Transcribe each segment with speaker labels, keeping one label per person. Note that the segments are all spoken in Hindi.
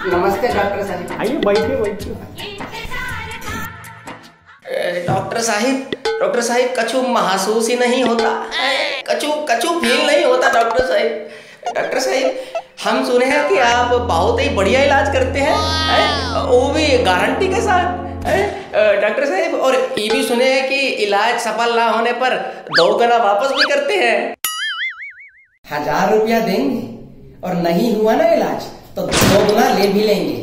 Speaker 1: नमस्ते डॉक्टर साहब।
Speaker 2: आइए बैठिए बैठिए।
Speaker 1: डॉक्टर साहिब कछु महसूस ही नहीं होता, कछु फील नहीं होता डॉक्टर साहिब। हम सुने हैं कि आप बहुत ही बढ़िया इलाज करते हैं, वो भी गारंटी के साथ डॉक्टर साहिब। और ये भी सुने हैं कि इलाज सफल ना होने पर 2 गुना वापस भी करते हैं। 1000 रुपया देंगे और नहीं हुआ ना इलाज तो 2 गुना ले भी लेंगे।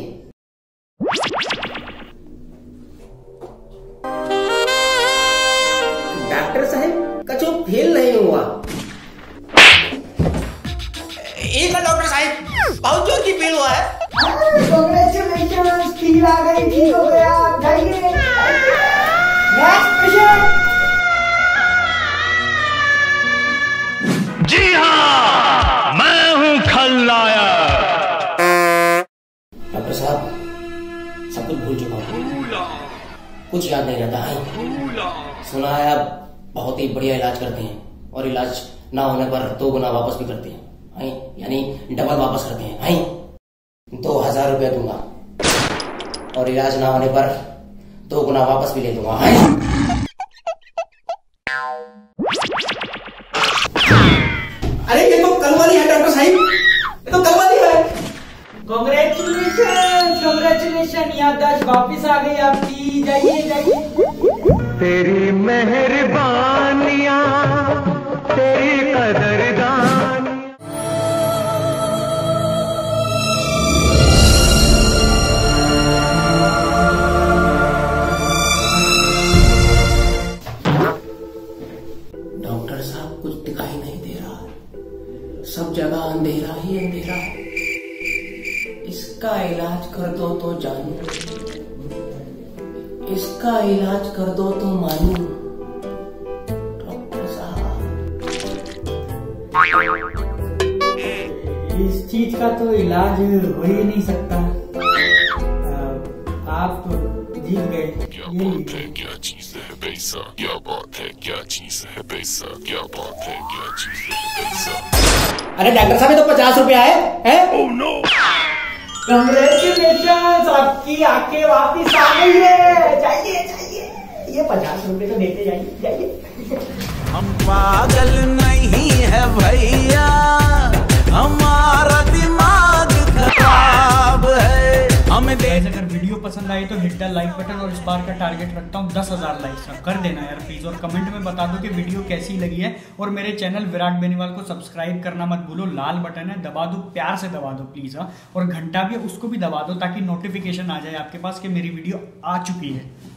Speaker 1: डॉक्टर साहब कछु फील नहीं हुआ। एक डॉक्टर साहब बहुत जोर की फील हुआ है।
Speaker 3: कांग्रेचुलेशंस, फील आ गई, ठीक हो गया, आप जाइए। Next patient.
Speaker 4: जी हाँ, मैं हूँ खलनायक।
Speaker 1: डॉक्टर साहब सब कुछ भूल चुका हूँ, कुछ याद नहीं रहता है। सुना है आप बहुत ही बढ़िया इलाज करते हैं और इलाज ना होने पर 2 गुना वापस भी करते हैं, यानी डबल वापस करते हैं। 2000 रुपया दूंगा और इलाज ना होने पर 2 गुना वापस भी ले दूंगा। अरे ये तो कल वाली है डॉक्टर साहब, ये तो कल वाली है।
Speaker 3: कांग्रेचुलेशन, याददाश्त वापिस आ गई आपकी, जाइए।
Speaker 4: तेरी मेहरबानियां, तेरी कदरदान।
Speaker 1: डॉक्टर साहब कुछ दिखाई नहीं दे रहा, सब जगह अंधेरा ही अंधेरा है। इसका इलाज कर दो तो जानू, इसका इलाज कर दो तो मानू। डॉक्टर साहब
Speaker 3: इस चीज का तो इलाज हो ही नहीं सकता, आप तो जीत गए।
Speaker 5: क्या बात है, क्या चीज है पैसा, क्या बात है, क्या चीज है पैसा, क्या बात है, क्या चीज है पैसा।
Speaker 1: अरे डॉक्टर साहब ये तो 50 रुपया है?
Speaker 5: Oh no!
Speaker 3: कांग्रेचुलेशन, आपकी आंखें वापिस आ गई है, जाइए। ये 50 रुपए तो देते जाइए।
Speaker 6: हम पागल नहीं है भैया, हमारा दिमाग खराब है। हमें अगर वीडियो पसंद आई तो हिट द लाइक बटन और इस बार का टारगेट रखता हूँ 10,000 लाइक्स कर देना यार प्लीज। और कमेंट में बता दो कि वीडियो कैसी लगी है और मेरे चैनल विराट बेनीवाल को सब्सक्राइब करना मत भूलो। लाल बटन है, दबा दो, प्यार से दबा दो प्लीज। और घंटा भी उसको भी दबा दो ताकि नोटिफिकेशन आ जाए आपके पास कि मेरी वीडियो आ चुकी है।